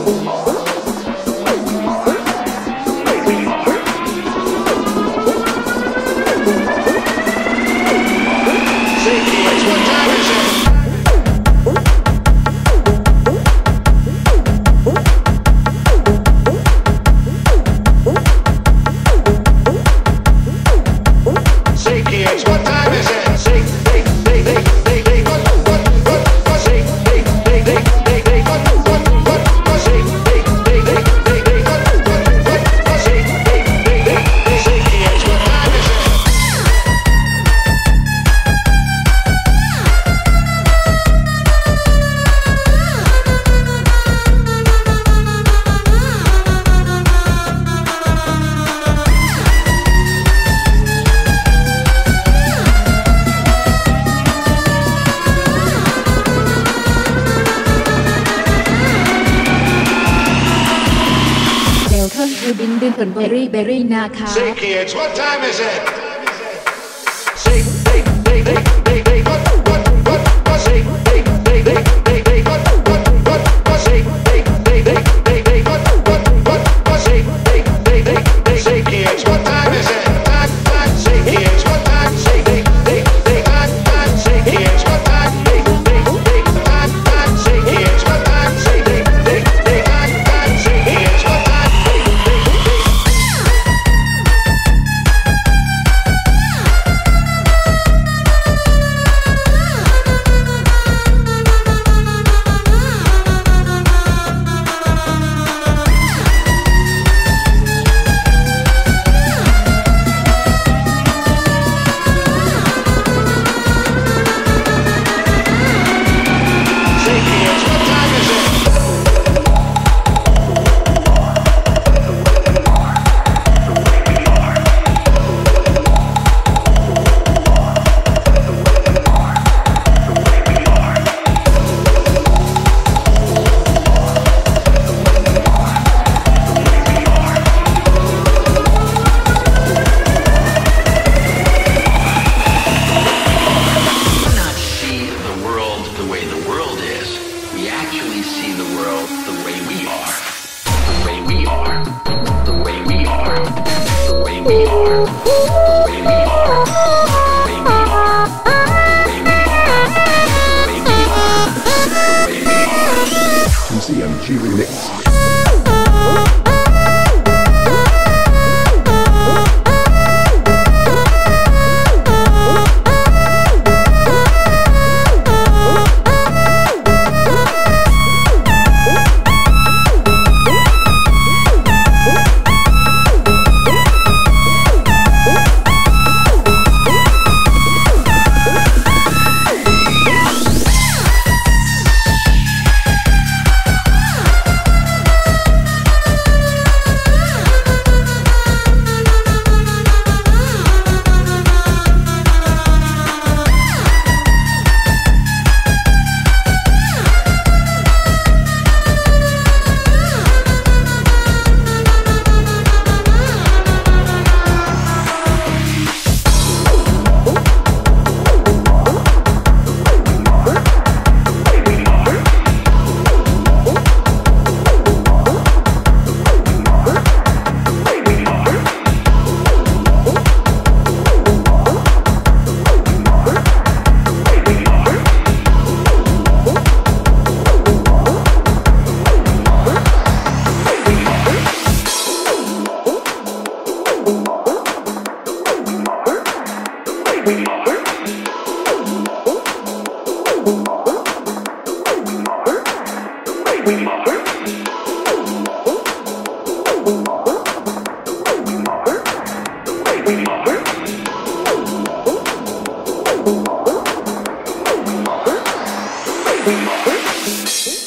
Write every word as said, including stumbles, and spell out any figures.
DinDin and BerryBerry นะคะ Say kids, what time is it? Say, they, they, they, they, they, what, what, what, what, say, they, they, they, they, they, what, what, what, what, say, they, they, they, they, they, what, what, what, what, say, they, they, they, they, say kids, what time is it? Time, time, say kids, what time, say, they, they, they, time, time, say kids, what time, they, they, they, time, time, say kids, what time, say, they, they, they, time, time, say kids, what time. TuCMG Remix. We are.